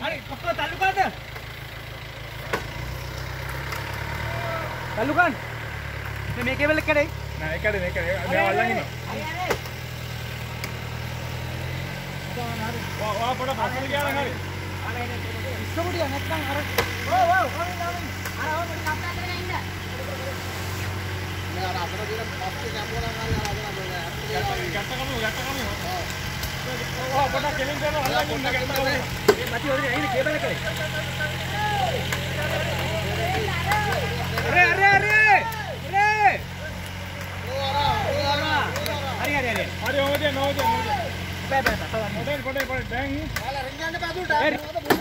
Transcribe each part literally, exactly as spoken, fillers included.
හරි කොක්ක තල්ලු කරන්න. තල්ලු කරන්න. මේ මේ කේබල් එක කඩේ. නෑ ඒක කඩේ මේක මෙයා අල්ලන් ඉන්නවා. හරි හරි. වා වා පොඩ පස්සට ගියා නම් හරි. අර එනේ ඉස්සමුඩිය නැත්නම් අර ඕ ඕ හරි හරි. අර ඕ මට කප්පා කරගෙන ඉන්න. මේ අර අතර දින පස්සේ කැපුවා නම් අර අතර අතර ගැට කමු ගැට කමු. ඔව්. වා පොඩ කෙලින් කරලා අල්ලන් ඉන්න ගැට කමු. මේ මැටි වලදී ඇයිද කේබල් එක කඩේ. අරේ අරේ අරේ. අරේ. හරි හරි හරි. හරි ඔහොමද නෝද නෝද. බෑ බෑ බෑ. පොඩේ පොඩේ පොඩේ දැන් ඔයාලා රින් යන්න බෑ දුරට. ඒ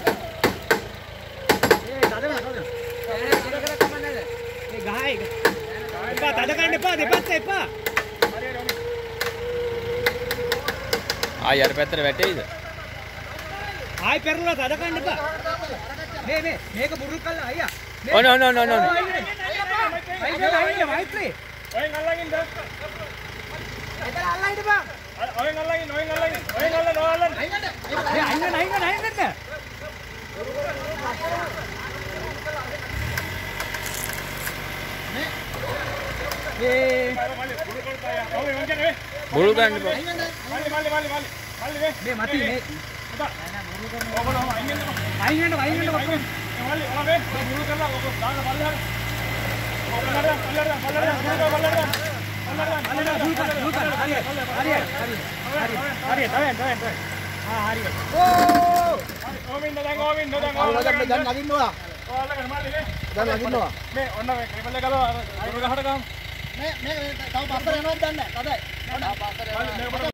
තද වෙන තද. ඒ තද කර කමන්නේ නේද? ඒ ගහයි. එපා තද ගන්න එපා දෙපැත්ත එපා. හරි හරි. ආයි අර පැත්තට වැටෙයිද? ආයි පෙරලා තද ගන්න එපා. මේ මේ මේක බුරුල් කළා අයියා. ඔන්න ඔන්න ඔන්න ඔන්න. අයියා අයියා මයිත්‍රි. ඔයෙන් අල්ලන් ඉන්න. එතන අල්ලන් ඉන්න බං. ඔයෙන් අල්ලන් ඉන්න ඔයෙන් අල්ලන් ඉන්න. ඔයෙන් අල්ලන් නෝ අල්ලන්. ඒ අයින්න අයින්න අයින්න. මේ බුරු ගන්න එපා. මල්ලි මල්ලි මල්ලි මල්ලි මල්ලි වේ. මේ මති මේ. ඔබල අයින් වෙන්න. අයින් වෙන්න අයින් වෙන්න කොහොමද? මල්ලි ඔලා වේ. බුරු කරලා ඔක දාන්න මල්ලි හරි. ඔබලට පල්ලට පල්ලට බුරු කර පල්ලට. අල්ලන දුල් කර දුල් කර හරි හරි හරි හරි හරි තවෙන් තවෙන් තවෙන් ආ හරි ඕ ඕමින්න දැන් ඕමින්න දැන් ඔයාලා දැන් දැන් නගින්නවා ඔයාලා මල්ලි වේ දැන් නගින්නවා මේ ඔන්න මේ කේබල් එක ගලව අර ගහට ගහමු මේ මේ තව පස්සට යනවද දන්නේ නැහැ. තදයි. මේක